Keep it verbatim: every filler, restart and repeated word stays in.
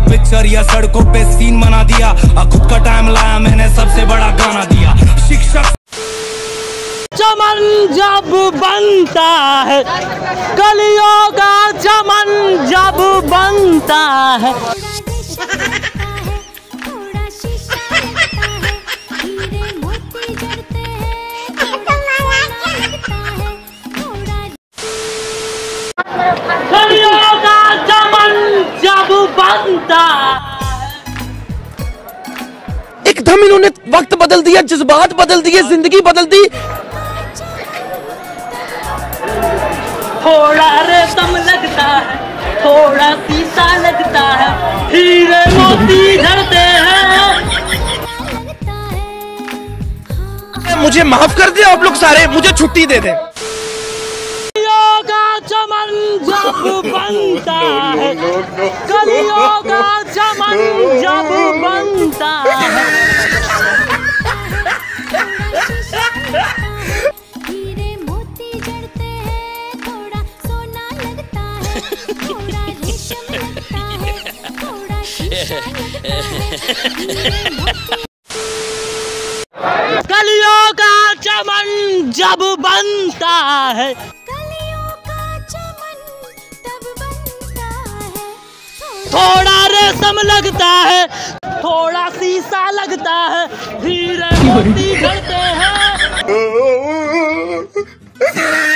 Picture या सड़कों पे सीन बना दिया, खुद का टाइम लाया मैंने सबसे बड़ा गाना दिया। शिक्षक चमन जब बनता है, कलियों का चमन जब बनता है। कलियों का चमन जब बनता है। एकदम इन्होंने वक्त बदल दिया, जज्बात बदल दिए, जिंदगी बदल दी। थोड़ा रेशम लगता है, थोड़ा शीशा लगता है, हीरे मोती झड़ते हैं। मुझे माफ कर दे आप लोग सारे, मुझे छुट्टी दे दे। कलियों का चमन जब बनता है, कलियों का चमन जब बनता है। कलियों का चमन जब बनता है, कलियों का चमन तब बनता है। थोड़ा रेशम लगता है, थोड़ा शीशा लगता है, हीरे मोती झड़ते हैं।